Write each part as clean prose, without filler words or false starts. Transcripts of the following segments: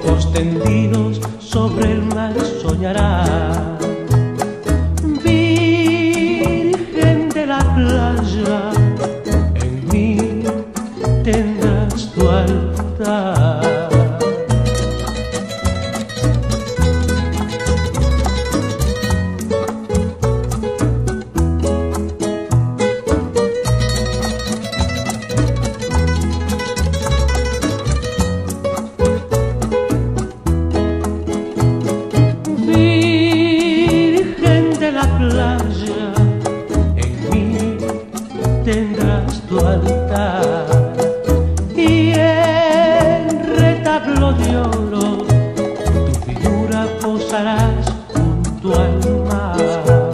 ojos tendidos sobre el mar soñarás. Virgen de la playa, en mí tendrás tu altar. Playa, en mí tendrás tu altar y en retablo de oro tu figura posarás junto al mar,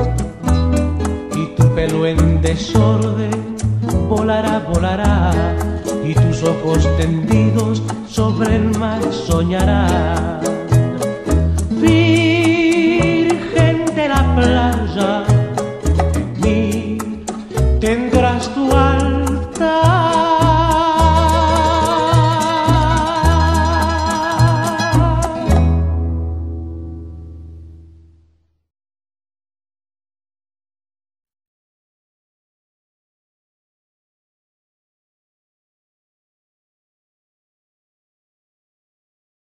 y tu pelo en desorden volará, volará, y tus ojos tendidos sobre el mar soñarán. Virgen de la playa,